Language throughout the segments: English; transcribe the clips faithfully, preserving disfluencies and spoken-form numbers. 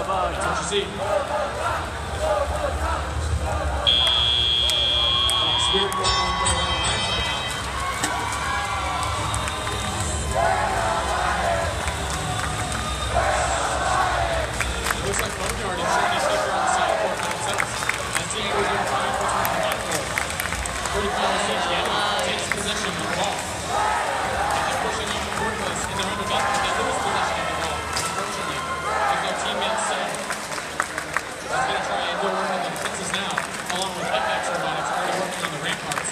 fuck. That's what you see. Spirit going on for the Lions right now. It looks like Boneyard is trying to stick around the side court by themselves. That team goes over five puts on the bottom court. forty-five seems Getty takes possession of the ball. And they're pushing off the court list in their own event. They lose possession of the ball, unfortunately. There's no teammates set. He's going to try and go work on the defenses now, along with F X Robotics already working on the ramparts.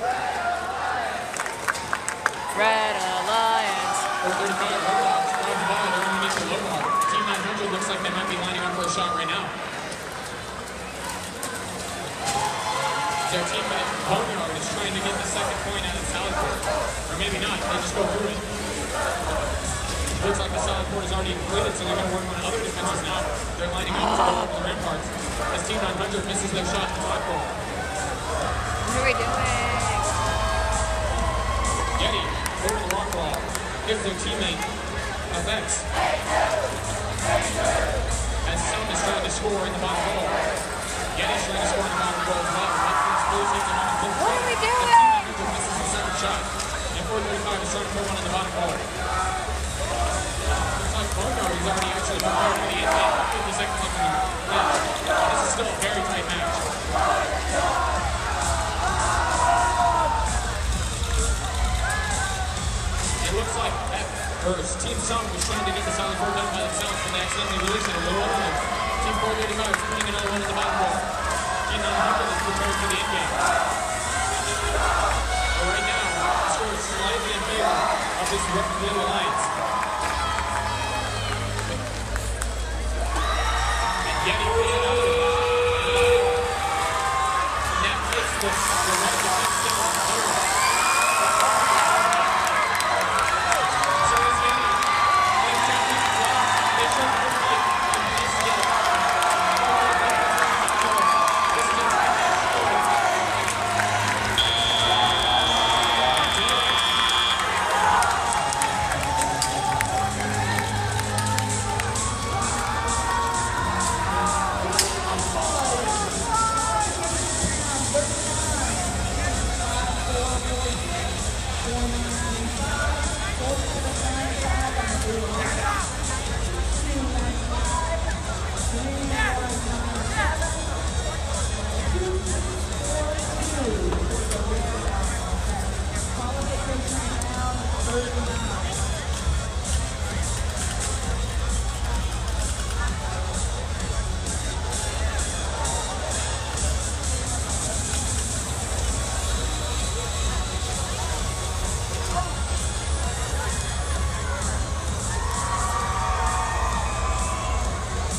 Red Alliance. four thirty-five, Robotics on the ball. They're underneath the low bar. Team nine hundred looks like they might be lining up for a shot right now. Their teammate, Boneyard, is trying to get the second point out of the salad court. Or maybe not, they just go through it. Looks like the salad court is already completed, so they're going to work on other defenses now. They're lining up to go over the ramparts as Team nine hundred misses their shot in the top court. What are we doing? Getty, over the rock wall, gives their teammate F X. As Sun is trying to score in the bottom goal. Getty's trying to score in the bottom goal as well. What are we doing? This is the second shot. And four thirty-five is trying to put one in the bottom goal. Looks like Boneyard is already actually prepared for the end. fifty seconds left in the match. This is still a very tight match. It looks like at first, Team Sun was trying to get the solid board done by themselves, but they accidentally released it a little early. Team four thirty-five is putting another one in the bottom goal. Team nine hundred is prepared for the end game. But right now, the score is slightly in favor of this Red Alliance. And Getty pulls it out. And that makes the, the red defense down to third. So is Getty. They've shot this block. They shot this block. And he's Getty. This is a tight match.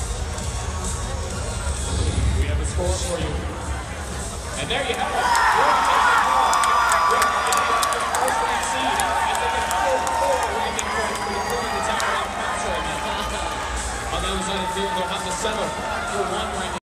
For you. And there you have it.